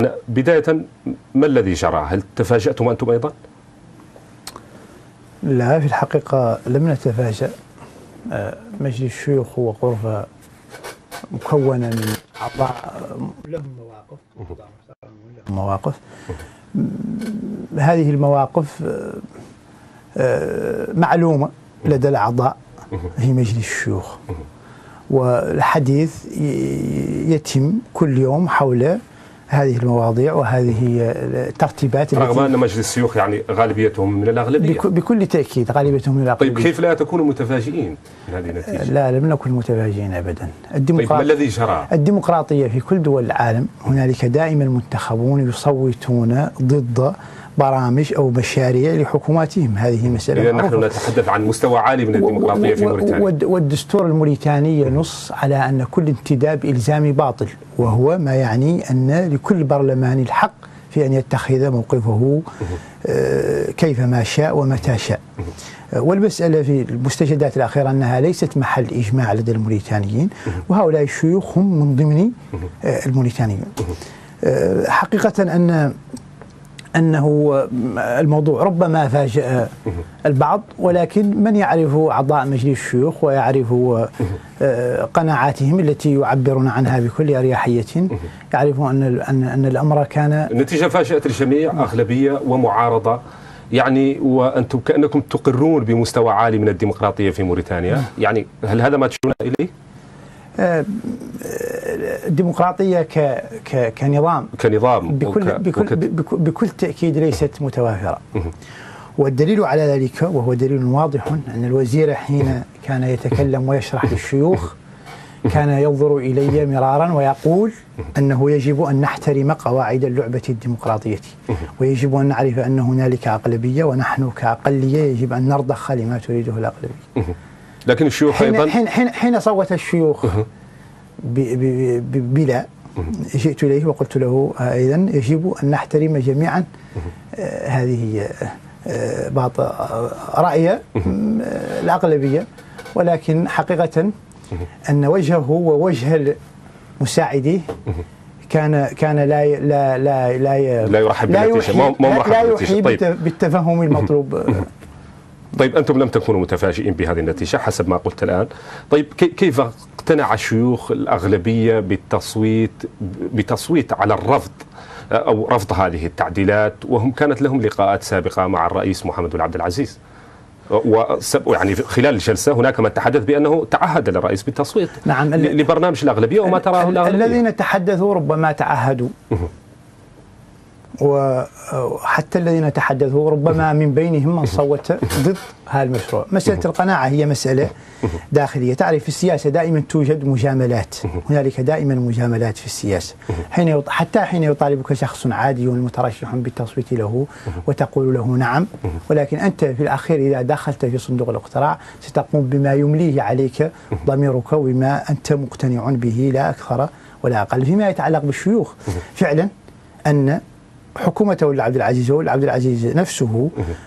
بداية ما الذي جرى؟ هل تفاجأتم أنتم أيضا؟ لا، في الحقيقة لم نتفاجأ. مجلس الشيوخ هو غرفة مكونة من أعضاء لهم مواقف. هذه المواقف معلومة لدى الأعضاء في مجلس الشيوخ، والحديث يتم كل يوم حول هذه المواضيع وهذه الترتيبات. رغم أن مجلس الشيوخ يعني غالبيتهم من الأغلبية. بكل تأكيد غالبيتهم من الأغلبية. طيب كيف لا تكونوا متفاجئين من هذه النتيجة؟ لا، لم نكن متفاجئين أبدا. طيب ما الذي جرى؟ الديمقراطية في كل دول العالم هنالك دائما منتخبون يصوتون ضد برامج أو مشاريع لحكوماتهم. هذه مسألة إذا نحن نتحدث عن مستوى عالي من الديمقراطية في موريتانيا. والدستور الموريتاني ينص على أن كل انتداب إلزامي باطل، وهو ما يعني أن لكل برلمان الحق في أن يتخذ موقفه كيفما شاء ومتى شاء. والمسألة في المستجدات الأخيرة أنها ليست محل إجماع لدى الموريتانيين، وهؤلاء الشيوخ هم من ضمن الموريتانيين. حقيقة أنه الموضوع ربما فاجأ البعض، ولكن من يعرف أعضاء مجلس الشيوخ ويعرف قناعاتهم التي يعبرون عنها بكل أريحية يعرف أن الأمر كان النتيجة فاجأت الجميع، أغلبية ومعارضة يعني، وأنتم كأنكم تقرون بمستوى عالي من الديمقراطية في موريتانيا. يعني هل هذا ما تشيرون إليه؟ الديمقراطية كنظام بكل تأكيد ليست متوافرة، والدليل على ذلك وهو دليل واضح أن الوزير حين كان يتكلم ويشرح للشيوخ كان ينظر إلي مرارا ويقول أنه يجب أن نحترم قواعد اللعبة الديمقراطية، ويجب أن نعرف أن هنالك أقلبية ونحن كأقلية يجب أن نرضخ لما تريده الأقلبية. لكن الشيوخ أيضا حين صوت الشيوخ بلا، جئت إليه وقلت له أيضا يجب أن نحترم جميعا هذه رأي الأغلبية، ولكن حقيقة أن وجهه ووجه مساعديه كان لا يرحب بالنتيجة، لا يحيي بالتفهم المطلوب. طيب أنتم لم تكونوا متفاجئين بهذه النتيجة حسب ما قلت الآن. طيب كيف اقتنع الشيوخ الأغلبية بتصويت على الرفض أو رفض هذه التعديلات، وهم كانت لهم لقاءات سابقة مع الرئيس محمد بن عبد العزيز، ويعني خلال الجلسة هناك من تحدث بأنه تعهد للرئيس بالتصويت لبرنامج الأغلبية وما تراه الأغلبية؟ الذين تحدثوا ربما تعهدوا، وحتى الذين تحدثوا ربما من بينهم من صوت ضد هذا المشروع. مسألة القناعة هي مسألة داخلية. تعرف في السياسة دائما توجد مجاملات، هنالك دائما مجاملات في السياسة. حتى حين يطالبك شخص عادي مترشح بالتصويت له وتقول له نعم، ولكن أنت في الأخير إذا دخلت في صندوق الاقتراع ستقوم بما يمليه عليك ضميرك وما أنت مقتنع به لا أكثر ولا أقل. فيما يتعلق بالشيوخ فعلا أن حكومة ولي عبد العزيز وولي عبد العزيز نفسه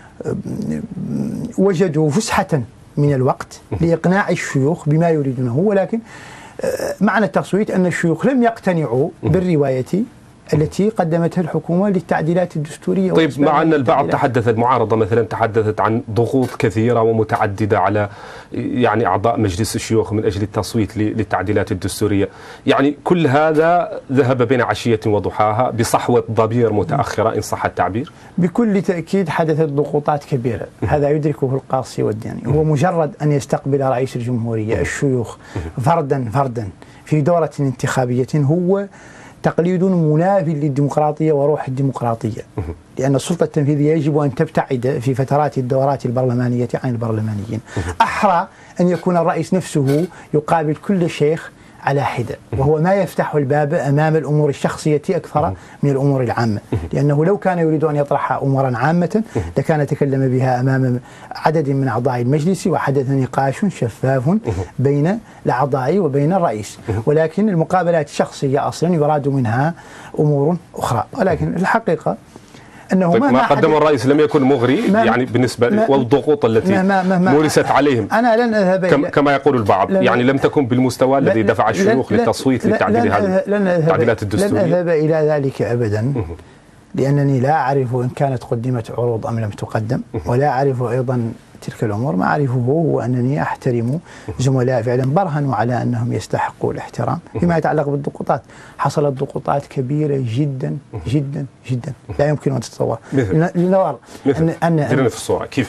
وجدوا فسحة من الوقت لإقناع الشيوخ بما يريدونه، ولكن معنى التصويت أن الشيوخ لم يقتنعوا بالرواية التي قدمتها الحكومة للتعديلات الدستورية. طيب مع أن البعض تحدث، المعارضة مثلا تحدثت عن ضغوط كثيرة ومتعددة على يعني أعضاء مجلس الشيوخ من أجل التصويت للتعديلات الدستورية، يعني كل هذا ذهب بين عشية وضحاها بصحوة ضبير متأخرة إن صح التعبير؟ بكل تأكيد حدثت ضغوطات كبيرة، هذا يدركه القاصي والداني. هو مجرد أن يستقبل رئيس الجمهورية الشيوخ فردا في دورة انتخابية هو تقليد مناف للديمقراطية وروح الديمقراطية، لأن السلطة التنفيذية يجب أن تبتعد في فترات الدورات البرلمانية عن البرلمانيين. أحرى أن يكون الرئيس نفسه يقابل كل شيخ على حدة، وهو ما يفتح الباب أمام الأمور الشخصية أكثر من الأمور العامة، لأنه لو كان يريد أن يطرح أمورا عامة لكان تكلم بها أمام عدد من أعضاء المجلس وحدث نقاش شفاف بين الأعضاء وبين الرئيس، ولكن المقابلات الشخصية أصلا يراد منها أمور أخرى. ولكن الحقيقة أنه طيب ما قدم الرئيس لم يكن مغري يعني بالنسبة والضغوط التي مورست عليهم أنا لن أذهب كما يقول البعض يعني لم تكن بالمستوى الذي دفع الشيوخ للتصويت لتعديل هذه التعديلات الدستورية. لن أذهب إلى ذلك أبدا، لأنني لا أعرف إن كانت قدمت عروض أم لم تقدم، ولا أعرف أيضا تلك الأمور. ما أعرفه هو أنني أحترم زملاء فعلا برهنوا على أنهم يستحقوا الاحترام. فيما يتعلق بالضغوطات، حصلت ضغوطات كبيرة جدا جدا جدا لا يمكن أن تتصور. لنرى أن في الصورة كيف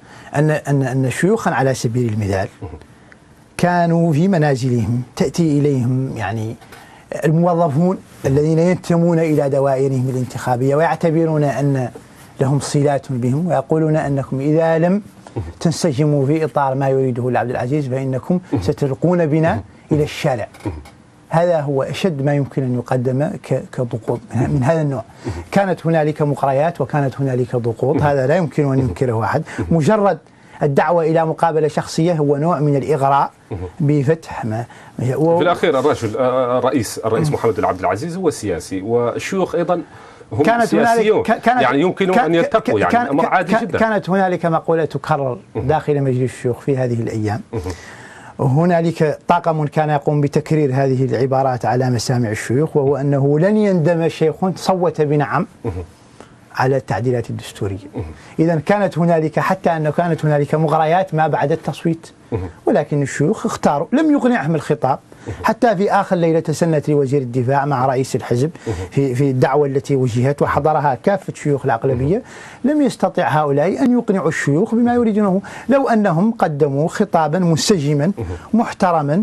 أن شيوخا على سبيل المثال كانوا في منازلهم تأتي إليهم يعني الموظفون الذين ينتمون إلى دوائرهم الانتخابية ويعتبرون أن لهم صلات بهم، ويقولون أنكم إذا لم تنسجموا في إطار ما يريده عبد العزيز فإنكم ستلقون بنا إلى الشارع. هذا هو أشد ما يمكن أن يقدم كضغوط من هذا النوع. كانت هنالك مغريات وكانت هنالك ضغوط، هذا لا يمكن أن ينكره أحد. مجرد الدعوة إلى مقابلة شخصية هو نوع من الإغراء بفتح ما في الأخير الرئيس محمد عبد العزيز هو سياسي، والشيوخ أيضا هم سياسيون، يعني يمكن أن يلتقوا، يعني أمر عادي جدا. كانت هنالك مقولة تكرر داخل مجلس الشيوخ في هذه الأيام، هنالك طاقم كان يقوم بتكرير هذه العبارات على مسامع الشيوخ، وهو أنه لن يندم شيخ صوت بنعم على التعديلات الدستورية. إذا كانت هنالك حتى أنه كانت هنالك مغريات ما بعد التصويت، ولكن الشيوخ اختاروا، لم يقنعهم الخطاب. حتى في آخر ليلة سنت لوزير الدفاع مع رئيس الحزب في الدعوة التي وجهت وحضرها كافة شيوخ العقلبية، لم يستطع هؤلاء أن يقنعوا الشيوخ بما يريدونه. لو أنهم قدموا خطابا منسجما محترما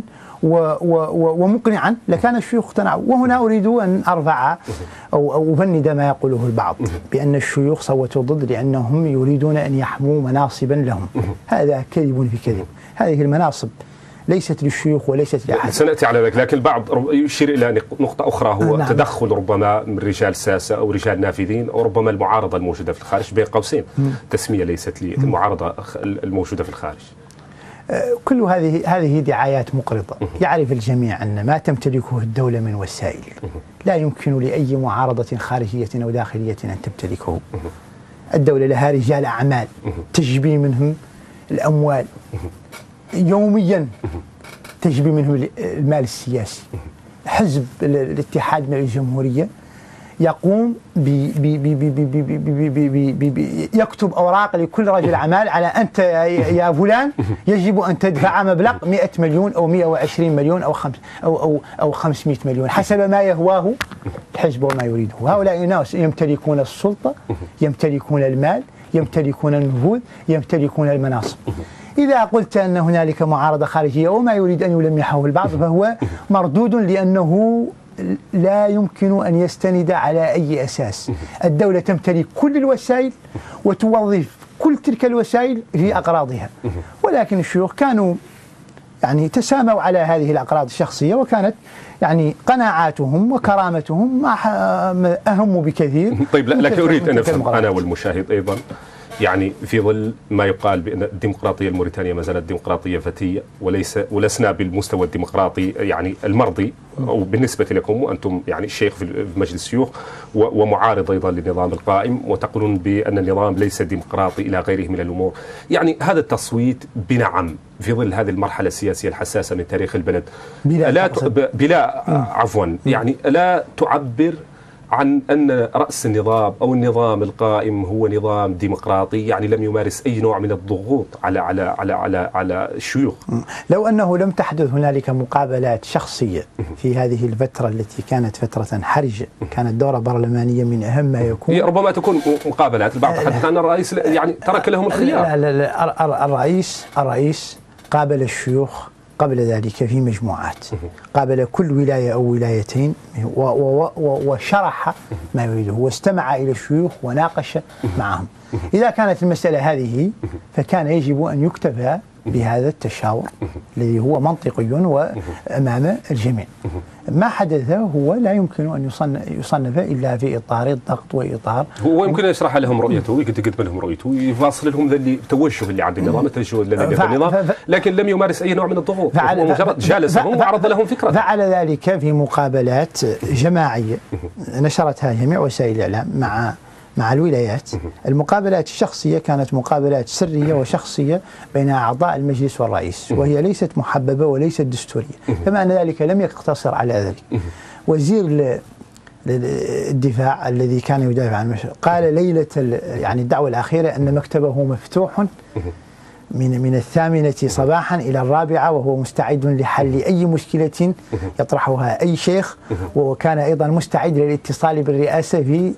ومقنعا لكان الشيوخ اقتنعوا. وهنا أريد أن أرفع أو أفند ما يقوله البعض بأن الشيوخ صوتوا ضد لأنهم يريدون أن يحموا مناصبا لهم. هذا كذب في كذب. هذه المناصب ليست للشيوخ وليست لأحد. سنأتي على ذلك، لكن البعض يشير إلى نقطة أخرى، هو نعم. تدخل ربما من رجال ساسة أو رجال نافذين، أو ربما المعارضة الموجودة في الخارج، بين قوسين تسمية ليست لي، المعارضة الموجودة في الخارج. كل هذه دعايات مقرضة. يعرف الجميع أن ما تمتلكه الدولة من وسائل لا يمكن لأي معارضة خارجية أو داخلية أن تمتلكه. الدولة لها رجال أعمال تجبي منهم الأموال يوميا، تجبي منهم المال السياسي. حزب الاتحاد من الجمهورية يقوم يكتب أوراق لكل رجل أعمال على أنت يا فلان يجب أن تدفع مبلغ 100 مليون أو 120 مليون أو 500 مليون حسب ما يهواه الحزب وما يريده. هؤلاء الناس يمتلكون السلطة، يمتلكون المال، يمتلكون النفوذ، يمتلكون المناصب. إذا قلت أن هنالك معارضة خارجية وما يريد أن يلمحه البعض فهو مردود، لأنه لا يمكن أن يستند على أي أساس. الدولة تمتلك كل الوسائل وتوظف كل تلك الوسائل في أغراضها، ولكن الشيوخ كانوا يعني تساموا على هذه الأغراض الشخصية، وكانت يعني قناعاتهم وكرامتهم أهم بكثير. طيب لكن أريد أن أفهم أنا والمشاهد أيضا، يعني في ظل ما يقال بأن الديمقراطية الموريتانية ما زالت ديمقراطية فتية ولسنا بالمستوى الديمقراطي يعني المرضي، أو بالنسبة لكم وأنتم يعني الشيخ في مجلس الشيوخ ومعارض أيضا للنظام القائم، وتقولون بأن النظام ليس ديمقراطي إلى غيره من الأمور. يعني هذا التصويت بنعم في ظل هذه المرحلة السياسية الحساسة من تاريخ البلد يعني لا تعبر عن أن رأس النظام أو النظام القائم هو نظام ديمقراطي، يعني لم يمارس أي نوع من الضغوط على الشيوخ. لو أنه لم تحدث هنالك مقابلات شخصية في هذه الفترة التي كانت فترة حرجة، كانت دورة برلمانية من أهم ما يكون. ربما تكون مقابلات، البعض تحدث عن الرئيس يعني ترك لهم الخيار. لا الرئيس قابل الشيوخ قبل ذلك في مجموعات، قابل كل ولاية أو ولايتين وشرح ما يريده واستمع إلى الشيوخ وناقش معهم. إذا كانت المسألة هذه فكان يجب أن يكتفى بهذا التشاور الذي هو منطقي وأمام الجميع. ما حدث هو لا يمكن أن يصنف إلا في إطار الضغط وإطار هو يمكن يشرح لهم رؤيته ويقدم لهم رؤيته ويفاصل لهم ذا التوجه اللي عند النظام، التوجه الذي في النظام، لكن لم يمارس أي نوع من الضغوط، هو مجرد جالسهم وعرض لهم فكرة. فعل ذلك في مقابلات جماعية نشرتها جميع وسائل الإعلام مع مع الولايات. المقابلات الشخصية كانت مقابلات سرية وشخصية بين أعضاء المجلس والرئيس، وهي ليست محببة وليست دستورية. كما أن ذلك لم يقتصر على ذلك. وزير الدفاع الذي كان يدافع عن قال ليلة يعني الدعوة الأخيرة أن مكتبه مفتوح من 8 صباحا إلى 4، وهو مستعد لحل أي مشكلة يطرحها أي شيخ، وكان أيضا مستعد للاتصال بالرئاسة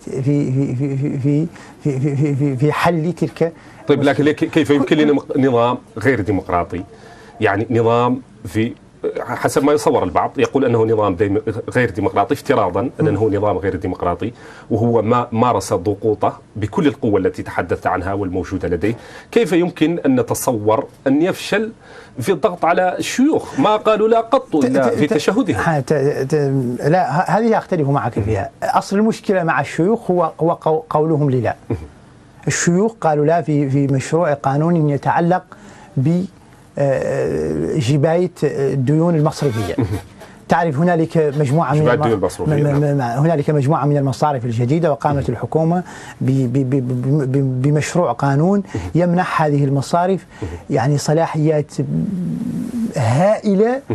في حل تلك. طيب لكن كيف يمكن لنا نظام غير ديمقراطي، يعني نظام في حسب ما يصور البعض يقول أنه نظام غير ديمقراطي افتراضا أنه نظام غير ديمقراطي، وهو ما مارس ضغوطه بكل القوة التي تحدثت عنها والموجودة لديه. كيف يمكن أن نتصور أن يفشل في الضغط على الشيوخ؟ ما قالوا لا قط إلا في تشهدهم. لا، هذه أختلف معك فيها. أصل المشكلة مع الشيوخ هو قولهم للا. الشيوخ قالوا لا في مشروع قانون يتعلق ب جباية الديون المصرفية. تعرف هنالك مجموعة من المصارف الجديدة، وقامت الحكومة بمشروع قانون يمنح هذه المصارف يعني صلاحيات هائلة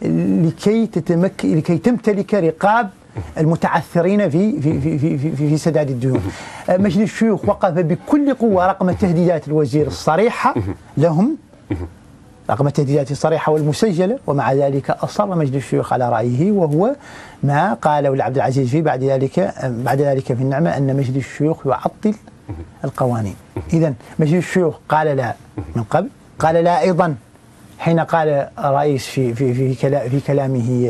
لكي تمتلك رقاب المتعثرين في سداد الديون. مجلس الشيوخ وقف بكل قوة رغم تهديدات الوزير الصريحة لهم، رغم التهديدات الصريحة والمسجلة، ومع ذلك أصر مجلس الشيوخ على رأيه، وهو ما قاله لعبد العزيز فيه بعد ذلك في النعمة أن مجلس الشيوخ يعطل القوانين. إذن مجلس الشيوخ قال لا من قبل، قال لا أيضا حين قال الرئيس في كلامه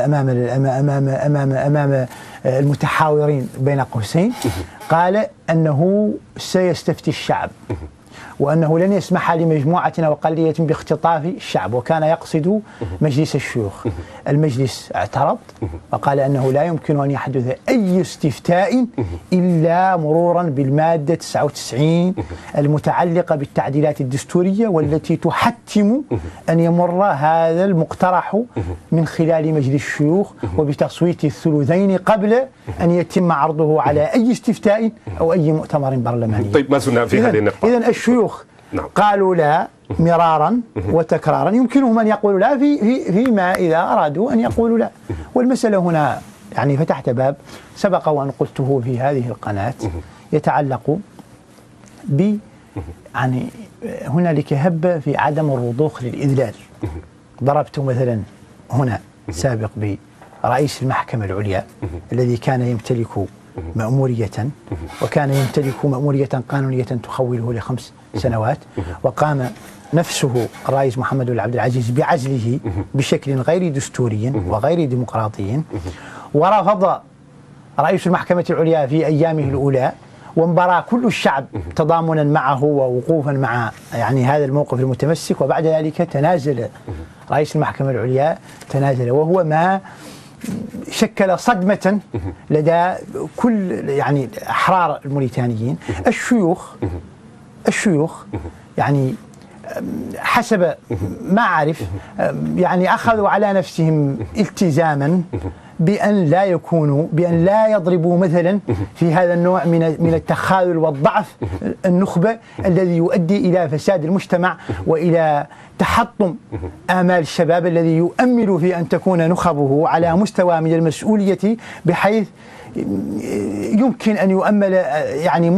أمام المتحاورين بين قوسين، قال أنه سيستفتي الشعب، وأنه لن يسمح لمجموعة أو أقلية باختطاف الشعب، وكان يقصد مجلس الشيوخ. المجلس اعترض وقال أنه لا يمكن أن يحدث أي استفتاء إلا مرورا بالمادة 99 المتعلقة بالتعديلات الدستورية، والتي تحتم أن يمر هذا المقترح من خلال مجلس الشيوخ وبتصويت الثلثين قبل أن يتم عرضه على أي استفتاء أو أي مؤتمر برلماني. طيب ما زلنا في هذه النقطة. إذن الشيوخ قالوا لا مرارا وتكرارا، يمكنهم أن يقولوا لا فيما إذا أرادوا أن يقولوا لا. والمسألة هنا يعني فتحت باب سبق وأن قلته في هذه القناة يتعلق ب يعني هنالك هبة في عدم الرضوخ للإذلال. ضربت مثلا هنا سابق برئيس المحكمة العليا الذي كان يمتلك مأمورية، وكان يمتلك مأمورية قانونية تخوله ل5 سنوات، وقام نفسه الرئيس محمد بن عبد العزيز بعزله بشكل غير دستوري وغير ديمقراطي، ورفض رئيس المحكمة العليا في أيامه الأولى، وانبرى كل الشعب تضامنا معه ووقوفا مع يعني هذا الموقف المتمسك، وبعد ذلك تنازل رئيس المحكمة العليا، وهو ما شكل صدمة لدى كل يعني أحرار الموريتانيين. الشيوخ يعني حسب ما أعرف يعني أخذوا على نفسهم التزاما بأن لا يضربوا مثلا في هذا النوع من التخاذل والضعف النخبة الذي يؤدي إلى فساد المجتمع وإلى تحطم آمال الشباب الذي يؤمل في أن تكون نخبه على مستوى من المسؤولية بحيث يمكن أن يؤمل يعني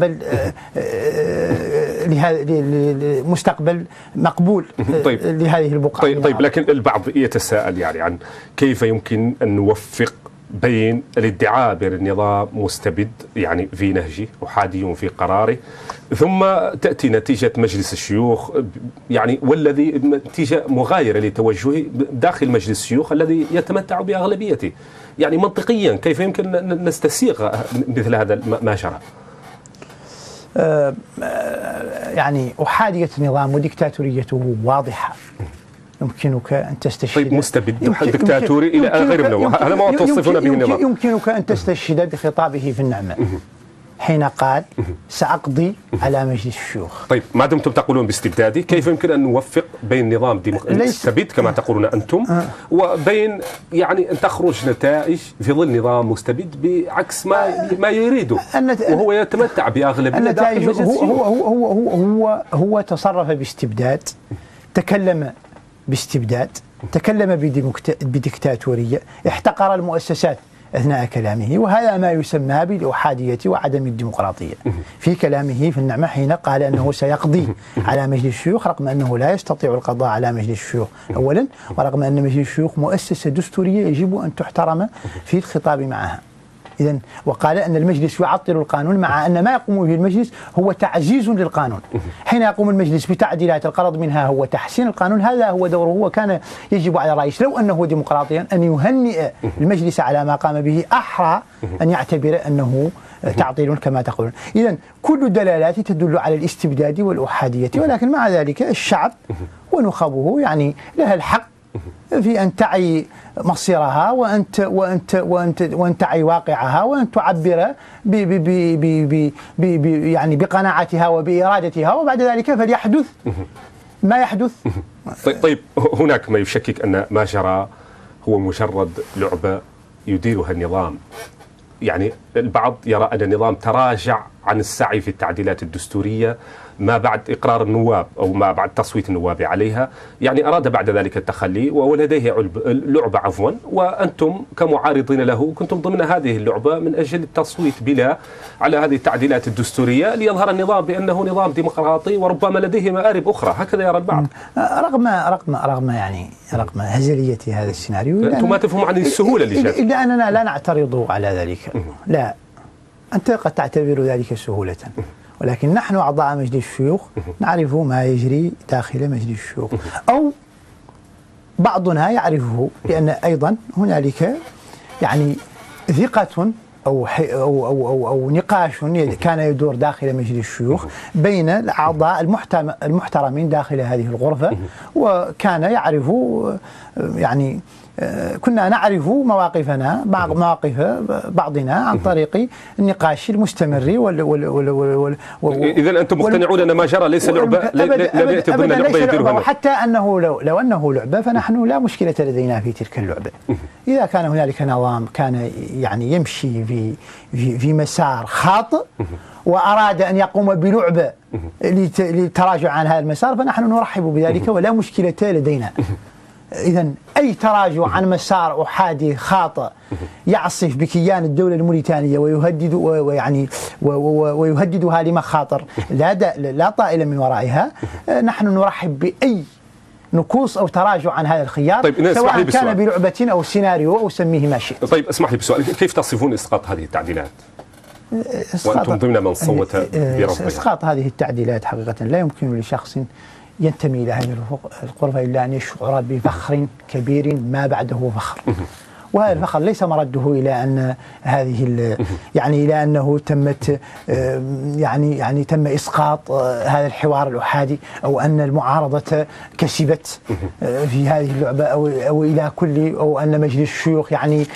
مستقبل مقبول لهذه البقعة. طيب لكن البعض يتساءل يعني عن كيف يمكن أن نوفق بين الادعاء بأن النظام مستبد يعني في نهجه وحادي في قراره، ثم تأتي نتيجة مجلس الشيوخ يعني والذي نتيجة مغايرة لتوجهه داخل مجلس الشيوخ الذي يتمتع بأغلبيته. يعني منطقيا كيف يمكن نستسيغ مثل هذا ما جرى؟ يعني أحادية النظام وديكتاتوريته واضحة، يمكنك أن تستشهد. طيب مستبد دكتاتوري إلى غير منوع، هذا ما توصفون به النظام. يمكنك أن تستشهد بخطابه في النعمة حين قال سأقضي على مجلس الشيوخ. طيب ما دمتم تقولون باستبدادي، كيف يمكن أن نوفق بين نظام مستبد كما تقولون أنتم وبين يعني أن تخرج نتائج في ظل نظام مستبد بعكس ما يريده وهو يتمتع بأغلبية داخل مجلس الشيوخ؟ هو تصرف باستبداد، تكلم باستبداد، تكلم بديكتاتورية، احتقر المؤسسات أثناء كلامه، وهذا ما يسمى بالأحادية وعدم الديمقراطية. في كلامه في النعمة حين قال أنه سيقضي على مجلس الشيوخ رغم أنه لا يستطيع القضاء على مجلس الشيوخ أولا، ورغم أن مجلس الشيوخ مؤسسة دستورية يجب أن تحترم في الخطاب معها. إذن وقال أن المجلس يعطل القانون، مع أن ما يقوم به المجلس هو تعزيز للقانون. حين يقوم المجلس بتعديلات الغرض منها هو تحسين القانون، هذا هو دوره. وكان يجب على الرئيس لو أنه ديمقراطيا أن يهنئ المجلس على ما قام به، أحرى أن يعتبر أنه تعطيل كما تقولون. إذن كل الدلالات تدل على الاستبداد والأحادية، ولكن مع ذلك الشعب ونخبه يعني لها الحق في أن تعي مصيرها وأن تعي واقعها وأن تعبر يعني بقناعتها وبإرادتها، وبعد ذلك فليحدث ما يحدث. طيب هناك ما يشكك أن ما جرى هو مجرد لعبة يديرها النظام. يعني البعض يرى أن النظام تراجع عن السعي في التعديلات الدستورية ما بعد إقرار النواب أو ما بعد تصويت النواب عليها، يعني أراد بعد ذلك التخلي ولديه لعبة عفوا، وأنتم كمعارضين له كنتم ضمن هذه اللعبة من أجل التصويت بلا على هذه التعديلات الدستورية ليظهر النظام بأنه نظام ديمقراطي وربما لديه مآرب أخرى، هكذا يرى البعض. رغم هزلية هذا السيناريو، أنتم ما تفهموا عن السهولة اللي جاءت، إلا أننا لا نعترض على ذلك. لا، أنت قد تعتبر ذلك سهولة، ولكن نحن أعضاء مجلس الشيوخ نعرف ما يجري داخل مجلس الشيوخ، أو بعضنا يعرفه، لأن أيضا هنالك يعني ثقة أو نقاش كان يدور داخل مجلس الشيوخ بين الأعضاء المحترمين داخل هذه الغرفة، وكان يعرف يعني كنا نعرف مواقف بعضنا عن طريق النقاش المستمر. إذا أنتم مقتنعون أن ما جرى ليس لعبة، لم يأتي ضمن لعبة يديرها، وحتى أنه لو أنه لعبة فنحن لا مشكلة لدينا في تلك اللعبة. إذا كان هنالك نظام كان يعني يمشي في مسار خاطئ وأراد أن يقوم بلعبة للتراجع عن هذا المسار، فنحن نرحب بذلك ولا مشكلة لدينا. إذن أي تراجع عن مسار أحادي خاطئ يعصف بكيان الدولة الموريتانية ويهددها لمخاطر لا طائل من ورائها، نحن نرحب بأي نكوص أو تراجع عن هذا الخيار، طيب سواء كان بلعبة أو سيناريو أو سميه ما شئت. طيب اسمح لي بسؤال، كيف تصفون إسقاط هذه التعديلات وأنتم ضمن من صوت برفضها؟ إسقاط هذه التعديلات حقيقة لا يمكن لشخص ينتمي إلى هذه الغرفة إلا أن يشعر بفخر كبير ما بعده فخر، وهذا الفخر ليس مرده إلى أن إلى أنه تم إسقاط هذا الحوار الأحادي، أو أن المعارضة كسبت في هذه اللعبة، أو إلى أو أن مجلس الشيوخ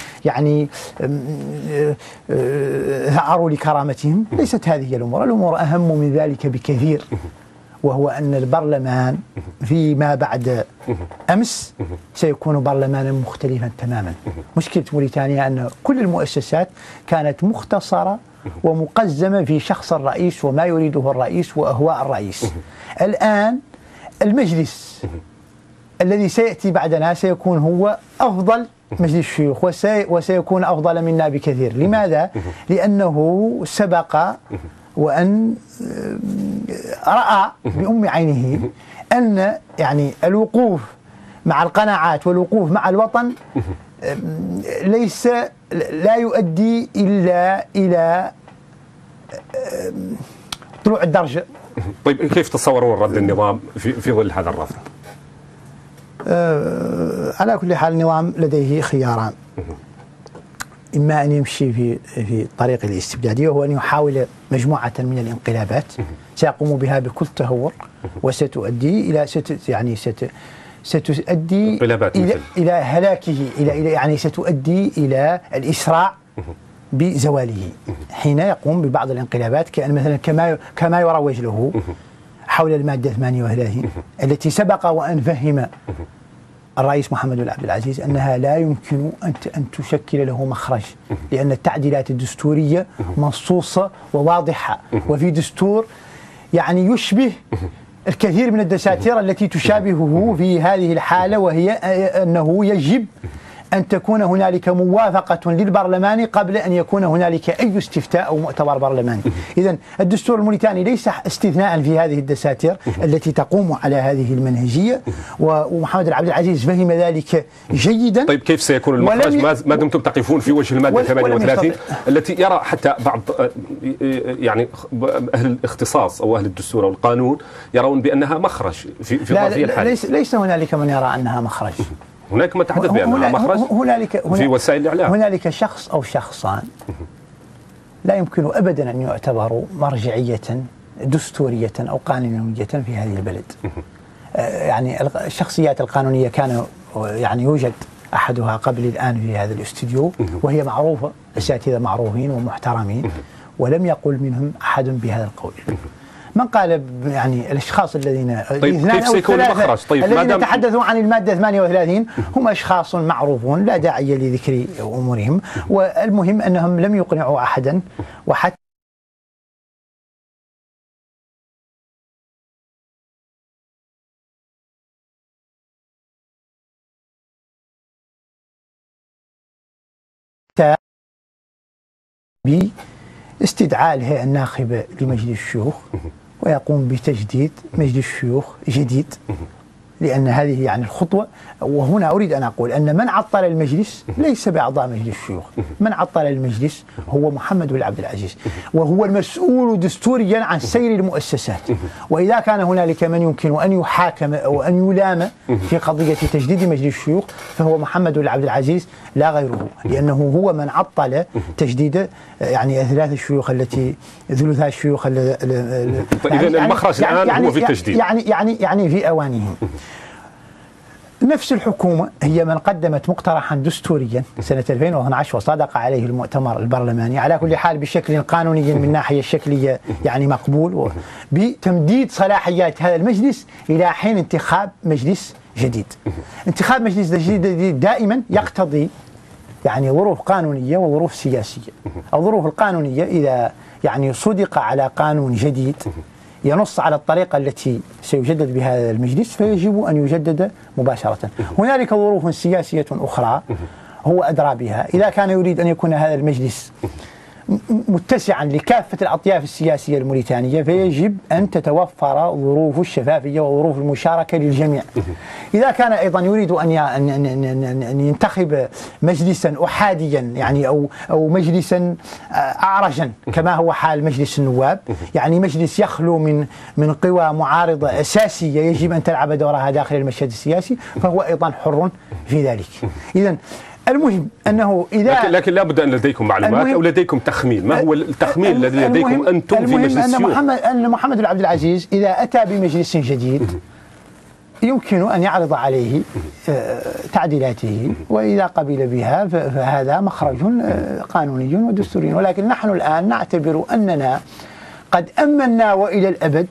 ثأروا لكرامتهم. ليست هذه الأمور أهم من ذلك بكثير، وهو أن البرلمان فيما بعد أمس سيكون برلمانا مختلفا تماما. مشكلة موريتانيا أن كل المؤسسات كانت مختصرة ومقزمة في شخص الرئيس وما يريده الرئيس وأهواء الرئيس. الآن المجلس الذي سيأتي بعدنا سيكون هو أفضل مجلس الشيوخ، وسيكون أفضل منا بكثير. لماذا؟ لأنه سبق وأن رأى بأم عينه أن يعني الوقوف مع القناعات والوقوف مع الوطن لا يؤدي إلا إلى طلوع الدرجة. طيب كيف تصورون رد النظام في ظل هذا الرفض؟ على كل حال النظام لديه خياران: إما أن يمشي في طريق الاستبدادية، وهو أن يحاول مجموعة من الانقلابات سيقوم بها بكل تهور، وستؤدي إلى ستؤدي إلى هلاكه، ستؤدي إلى الإسراع بزواله حين يقوم ببعض الانقلابات، كأن مثلا كما يروج له حول المادة 38 التي سبق وأن فهم الرئيس محمد بن عبد العزيز أنها لا يمكن أن تشكل له مخرج، لأن التعديلات الدستورية منصوصة وواضحة، وفي دستور يعني يشبه الكثير من الدساتير التي تشابهه في هذه الحالة، وهي أنه يجب أن تكون هنالك موافقة للبرلمان قبل أن يكون هنالك أي استفتاء أو مؤتمر برلماني. إذن الدستور الموريتاني ليس استثناء في هذه الدساتير التي تقوم على هذه المنهجية، ومحمد بن عبد العزيز فهم ذلك جيدا. طيب كيف سيكون المخرج ما دمتم تقفون في وجه المادة 38 التي يرى حتى بعض يعني أهل الاختصاص أو أهل الدستور أو القانون يرون بأنها مخرج في ظرفية الحالة؟ ليس هنالك من يرى أنها مخرج. هناك من تحدث بأنها مخرج في وسائل الإعلام. هنالك شخص أو شخصان لا يمكن أبدا أن يعتبروا مرجعية دستورية أو قانونية في هذه البلد. يعني الشخصيات القانونية كان يعني يوجد أحدها قبل الآن في هذا الاستوديو، وهي معروفة، أساتذة معروفين ومحترمين، ولم يقل منهم أحد بهذا القول. من قال يعني الاشخاص الذين طيب كيف سيكون المخرج؟ طيب الذين تحدثوا عن الماده 38 هم اشخاص معروفون لا داعي لذكر امورهم، والمهم انهم لم يقنعوا احدا، وحتى باستدعاء الهيئة الناخبة لمجلس الشيوخ ويقوم بتجديد مجلس الشيوخ جديد، لأن هذه يعني الخطوة. وهنا أريد أن أقول أن من عطل المجلس ليس بأعضاء مجلس الشيوخ، من عطل المجلس هو محمد بن عبد العزيز، وهو المسؤول دستوريا عن سير المؤسسات. وإذا كان هنالك من يمكن أن يحاكم أو أن يلام في قضية تجديد مجلس الشيوخ فهو محمد بن عبد العزيز لا غيره، لأنه هو من عطل تجديد يعني ثلاث الشيوخ التي ثلثاء الشيوخ إذا المخرج الآن هو في التجديد، يعني في أوانهم. نفس الحكومة هي من قدمت مقترحا دستوريا سنة 2012 وصادق عليه المؤتمر البرلماني، على كل حال بشكل قانوني من الناحية الشكلية يعني مقبول، بتمديد صلاحيات هذا المجلس إلى حين انتخاب مجلس جديد. انتخاب مجلس جديد دائما يقتضي يعني ظروف قانونية وظروف سياسية. الظروف القانونية إذا يعني صدق على قانون جديد ينص على الطريقة التي سيجدد بها هذا المجلس فيجب أن يجدد مباشرة. هنالك ظروف سياسية أخرى هو أدرى بها. إذا كان يريد أن يكون هذا المجلس متسعا لكافة الأطياف السياسية الموريتانية فيجب أن تتوفر ظروف الشفافية وظروف المشاركة للجميع. إذا كان أيضا يريد أن ينتخب مجلسا أحاديا يعني أو مجلسا أعرجا كما هو حال مجلس النواب، يعني مجلس يخلو من قوى معارضة أساسية يجب أن تلعب دورها داخل المشهد السياسي، فهو أيضا حر في ذلك. إذن المهم أنه إذا لكن لا بد أن لديكم معلومات أو لديكم تخمين. ما هو التخمين الذي لديكم أنتم في مجلس الشيوخ؟ أن محمد بن عبد العزيز إذا أتى بمجلس جديد يمكن أن يعرض عليه تعديلاته، وإذا قبل بها فهذا مخرج قانوني ودستوري. ولكن نحن الآن نعتبر أننا قد أمنا وإلى الأبد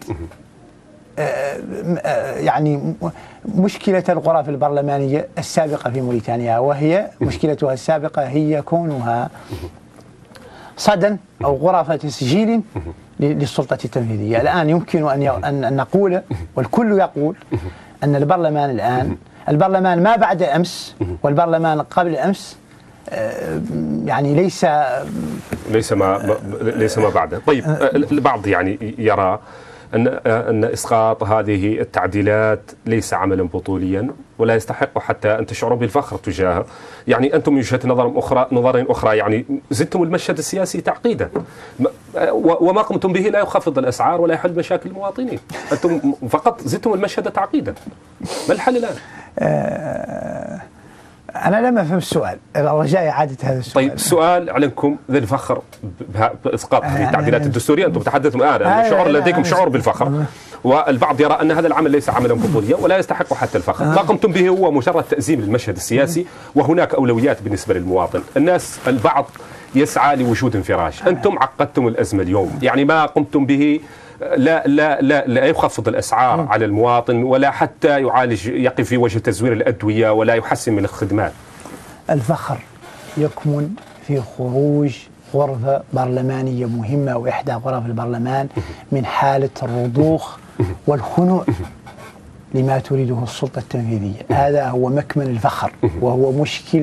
يعني مشكلة الغرف البرلمانية السابقة في موريتانيا، وهي مشكلتها السابقة هي كونها صدى أو غرفة تسجيل للسلطة التنفيذية. الآن يمكن أن نقول والكل يقول أن البرلمان الآن، البرلمان ما بعد أمس والبرلمان قبل أمس يعني ليس ما بعده. طيب البعض يعني يرى أن إسقاط هذه التعديلات ليس عملا بطوليا ولا يستحق حتى أن تشعروا بالفخر تجاهه. يعني أنتم من وجهة نظر أخرى يعني زدتم المشهد السياسي تعقيدا، وما قمتم به لا يخفض الأسعار ولا يحل مشاكل المواطنين، أنتم فقط زدتم المشهد تعقيدا. ما الحل الآن؟ أنا لم أفهم السؤال، رجاء إعادة هذا السؤال. طيب السؤال عليكم ذي الفخر بإسقاط هذه التعديلات الدستورية، أنتم تتحدثون الآن شعور لديكم شعور بالفخر، والبعض يرى أن هذا العمل ليس عملا بطوليا ولا يستحق حتى الفخر. ما قمتم به هو مجرد تأزيم للمشهد السياسي، وهناك أولويات بالنسبة للمواطن. البعض يسعى لوجود انفراج. أنتم عقدتم الأزمة اليوم، يعني ما قمتم به لا يخفض الأسعار على المواطن، ولا حتى يعالج يقف في وجه تزوير الأدوية، ولا يحسن من الخدمات. الفخر يكمن في خروج غرفة برلمانية مهمة وإحدى غرف البرلمان من حالة الرضوخ والخنوع لما تريده السلطة التنفيذية. هذا هو مكمن الفخر، وهو مشكل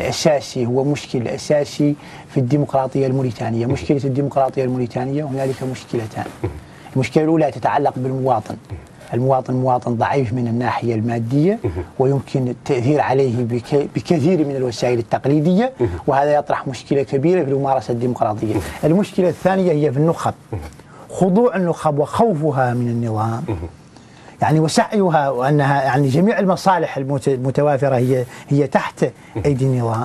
الأساسي في الديمقراطية الموريتانية. مشكلة الديمقراطية الموريتانية هنالك مشكلتان. المشكلة الأولى تتعلق بالمواطن. المواطن مواطن ضعيف من الناحية المادية، ويمكن التأثير عليه بكثير من الوسائل التقليدية، وهذا يطرح مشكلة كبيرة في الممارسة الديمقراطية. المشكلة الثانية هي في النخب، خضوع النخب وخوفها من النظام، يعني وسعيها، وأنها يعني جميع المصالح المتوافرة هي تحت أيدي النظام،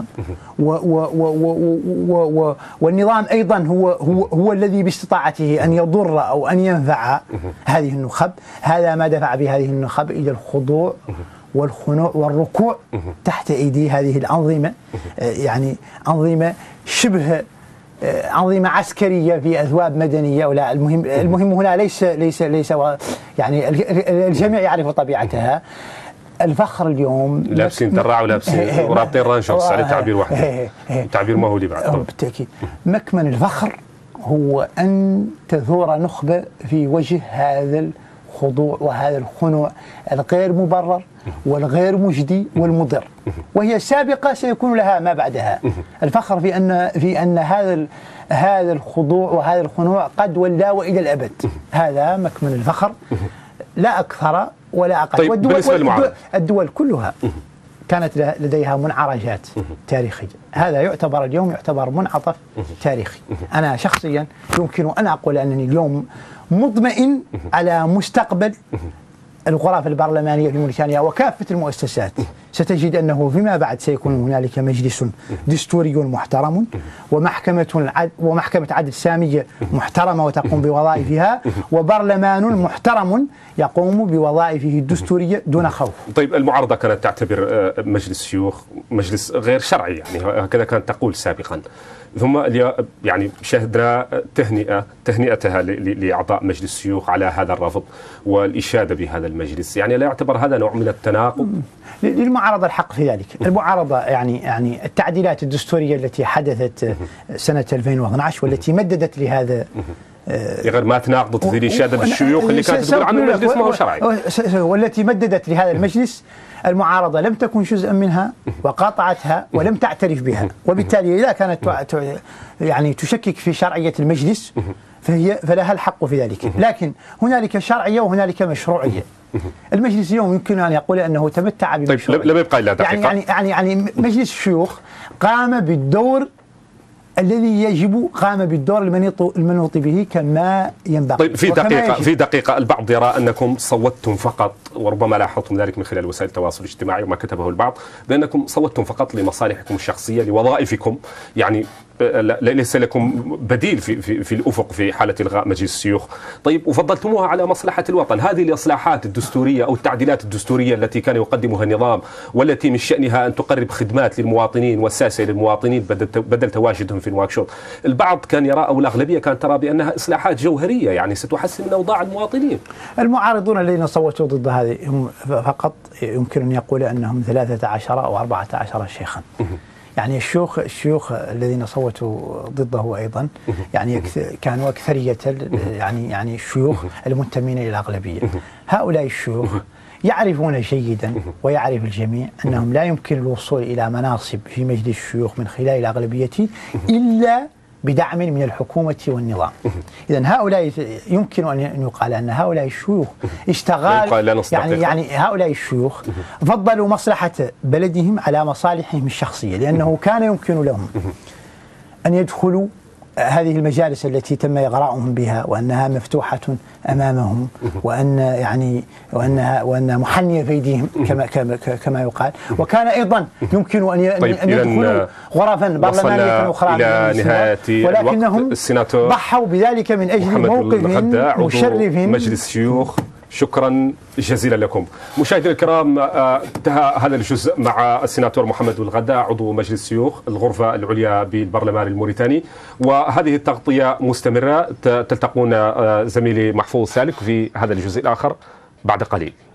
والنظام أيضا هو الذي باستطاعته أن يضر أو أن ينفع هذه النخب. هذا ما دفع بهذه النخب إلى الخضوع والخنوع والركوع تحت أيدي هذه الأنظمة، يعني أنظمة شبه أنظمة عسكرية في أثواب مدنية. ولا المهم هنا ليس يعني الجميع يعرف طبيعتها. الفخر اليوم لابسين دراع ولابسين ورابطين رانشوس على تعبير واحد، تعبير ما هو اللي بعد. بالتأكيد مكمن الفخر هو أن تثور نخبة في وجه هذا الخضوع وهذا الخنوع الغير مبرر والغير مجدي والمضر، وهي سابقة سيكون لها ما بعدها. الفخر في أن هذا الخضوع وهذا الخنوع قد ولاو إلى الأبد. هذا مكمن الفخر لا أكثر ولا أقل. طيب بالنسبة الدول كلها كانت لديها منعرجات تاريخية. هذا اليوم يعتبر منعطف تاريخي. أنا شخصيا يمكن أن أقول أنني اليوم مطمئن على مستقبل الغرف البرلمانية في موريتانيا وكافة المؤسسات. ستجد أنه فيما بعد سيكون هنالك مجلس دستوري محترم، ومحكمة عدل سامية محترمة وتقوم بوظائفها، وبرلمان محترم يقوم بوظائفه الدستورية دون خوف. طيب المعارضة كانت تعتبر مجلس الشيوخ مجلس غير شرعي، يعني هكذا كانت تقول سابقا، ثم يعني شهدنا تهنئتها لأعضاء مجلس الشيوخ على هذا الرفض والإشادة بهذا المجلس. يعني لا يعتبر هذا نوع من التناقض؟ للمعارضة الحق في ذلك. المعارضة يعني التعديلات الدستورية التي حدثت سنة 2012 والتي مددت لهذا غير ما تناقضت ذي الإشادة بالشيوخ اللي كانت تقول عنه المجلس ما هو شرعي، والتي مددت لهذا المجلس. المعارضة لم تكن جزءا منها وقاطعتها ولم تعترف بها، وبالتالي إذا كانت يعني تشكك في شرعية المجلس فلها الحق في ذلك. لكن هنالك شرعية وهنالك مشروعية. المجلس اليوم يمكن أن يقول أنه تمتع بمشروعية. طيب لم يبقى إلا دقيقة. يعني مجلس الشيوخ قام بالدور الذي يجب، قام بالدور المنوط به كما ينبغي. طيب في دقيقة البعض يرى أنكم صوتتم فقط، وربما لاحظتم ذلك من خلال وسائل التواصل الاجتماعي وما كتبه البعض، بأنكم صوتتم فقط لمصالحكم الشخصية لوظائفكم، يعني ليس لكم بديل في الأفق في حالة إلغاء مجلس الشيوخ. طيب وفضلتموها على مصلحة الوطن. هذه الإصلاحات الدستورية أو التعديلات الدستورية التي كان يقدمها النظام، والتي من شأنها أن تقرب خدمات للمواطنين والساسة للمواطنين بدل تواجدهم في نواكشوط، البعض كان يرى أو الأغلبية كانت ترى بأنها إصلاحات جوهرية يعني ستحسن من أوضاع المواطنين. المعارضون الذين صوتوا ضد هذه هم فقط يمكن أن يقول أنهم 13 أو 14 شيخا. يعني الشيوخ الذين صوتوا ضده أيضا يعني كانوا أكثرية يعني الشيوخ المنتمين إلى الأغلبية. هؤلاء الشيوخ يعرفون جيدا ويعرف الجميع أنهم لا يمكن الوصول إلى مناصب في مجلس الشيوخ من خلال الأغلبية إلا بدعم من الحكومة والنظام. إذن هؤلاء يمكن أن يقال أن هؤلاء الشيوخ اشتغال يعني هؤلاء الشيوخ فضلوا مصلحة بلدهم على مصالحهم الشخصية، لأنه كان يمكن لهم أن يدخلوا هذه المجالس التي تم إغراؤهم بها وأنها مفتوحة أمامهم وأنها محنية في أيديهم كما يقال، وكان أيضا يمكن أن يدخلوا غرفا برلمانية أخرى إلى نهاية ولكنهم ضحوا بذلك من أجل موقف مشرف مجلس الشيوخ شكرا جزيلا لكم. مشاهدينا الكرام، انتهى هذا الجزء مع السيناتور محمد الغداء عضو مجلس الشيوخ الغرفة العليا بالبرلمان الموريتاني، وهذه التغطية مستمرة. تلتقون زميلي محفوظ سالك في هذا الجزء الآخر بعد قليل.